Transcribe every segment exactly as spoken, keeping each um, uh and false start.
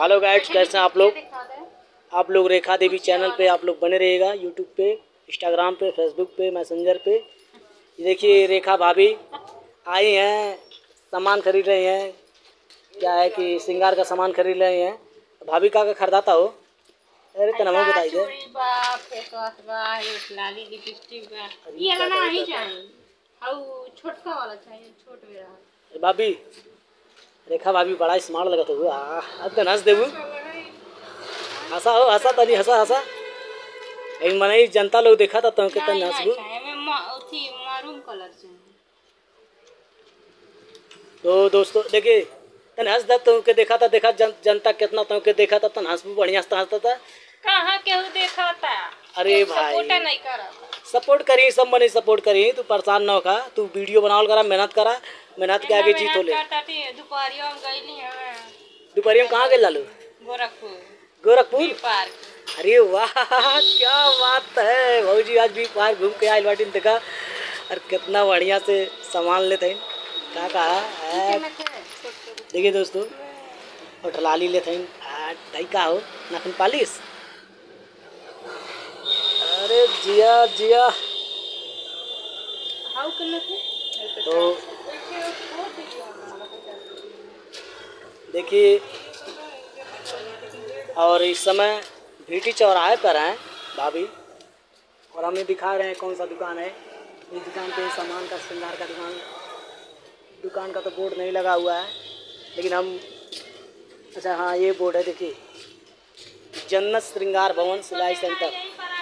Hello guides, कैसे हैं आप लोग। आप लोग रेखा देवी चैनल पे आप लोग बने रहिएगा, यूट्यूब पे, इंस्टाग्राम पे, फेसबुक पे, मैसेंजर पे। देखिए रेखा भाभी आई हैं, सामान खरीद रही हैं। क्या है कि श्रृंगार का सामान खरीद रहे हैं। भाभी का का खरीदाता हो? अरे तो नमक बताइए। ये वाला नहीं चाहिए, और छोटका वाला चाहिए, छोट मेरा। भाभी रेखा भाभी बड़ा स्मार्ट लगा तो अब तो हंस देबू। हंसा हो, हंसा तनी, हंसा हंसा एक मने जनता लोग देखा था तो कितना हंसबू। मरून कलर चाहिए। तो दोस्तों देखिए तन हंस दा तो के देखा था, देखा जन, जनता कितना तो के देखा था तन हंसबू, बढ़िया हंसता हंसता था। कहाँ केहू देखा था? अरे भाई सपोर्ट नहीं करा, सपोर्ट करी, सब मने सपोर्ट करी। तू परेशान ना होगा, तू वीडियो बनावल करा, मेहनत करा, मेहनत के आगे जीत हो ले। दोपहरिया में गईली है। दोपहरिया में कहाँ गए लालू? गोरखपुर। गोरखपुर पार्क। अरे वाह क्या बात है, भौजी आज भी पार्क घूम के आयल बाटी देखा। और कितना बढ़िया से सामान लेते हैं। क्या कहा है देखिए दोस्तों, और ठलाली लेते हैं ढाई का हो नाखून पालिश। अरे जिया जिया। तो देखिए और इस समय भीटी चौराहे पर हैं भाभी, और हमें दिखा रहे हैं कौन सा दुकान है। इस दुकान पे सामान का, श्रृंगार का दुकान, दुकान का तो बोर्ड नहीं लगा हुआ है, लेकिन हम अच्छा हाँ ये बोर्ड है देखिए, जन्नत श्रृंगार भवन सिलाई सेंटर।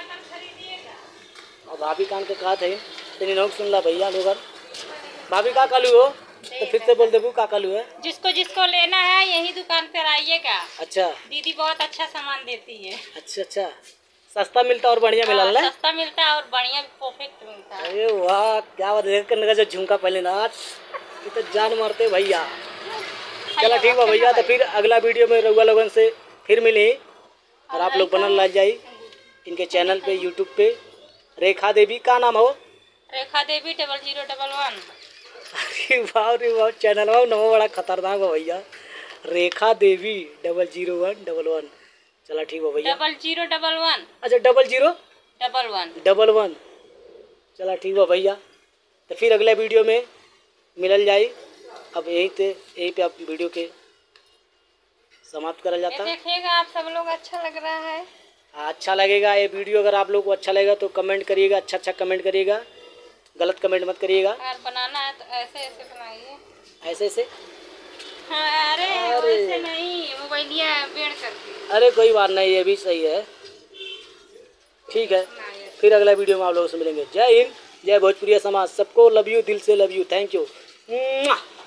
और भाभी कान के कहा थे तेरी लोग सुन ला भैया लोग। भाभी का कालू हो तो फिर से बोल देबू का कालू है। जिसको जिसको लेना है यही दुकान पर आइएगा। अच्छा दीदी बहुत अच्छा सामान देती है। अच्छा अच्छा, सस्ता मिलता और बढ़िया मिला ना? सस्ता मिलता है और बढ़िया परफेक्ट मिलता है। अरे वाह क्या बात है, करने का जो झुमका पहले ना ये तो जान मारते भैया। चला ठीक है भैया, तो फिर अगला वीडियो में रउआ लोगन से फिर मिले। और आप लोग बनल लग जाई इनके चैनल पे, यूट्यूब पे रेखा देवी का नाम हो, Rekha Devi double zero double one. अरे वाह रे वाह, चैनल वाह नमो बड़ा खतरनाक है भैया, Rekha Devi double zero one double one. चला ठीक है भैया, डबल जीरो डबल वन। अच्छा double zero double one double one. चला ठीक है भैया, तो फिर अगले वीडियो में मिलल जाए। अब यही पे यही पे आप वीडियो के समाप्त करा जाता है। देखिएगा आप सब लोग, अच्छा लग रहा है। अच्छा लगेगा ये वीडियो, अगर आप लोग को अच्छा लगेगा तो कमेंट करिएगा, अच्छा अच्छा कमेंट करिएगा, गलत कमेंट मत करिएगा। और बनाना है तो ऐसे ऐसे बनाइए, ऐसे ऐसे। हाँ, अरे, अरे ऐसे नहीं, मोबाइलिया बेड़ करके। अरे कोई बात नहीं, ये भी सही है, ठीक है। फिर अगला वीडियो में आप लोगों से मिलेंगे। जय हिंद, जय भोजपुरिया समाज, सबको लव यू, दिल से लव यू, थैंक यू।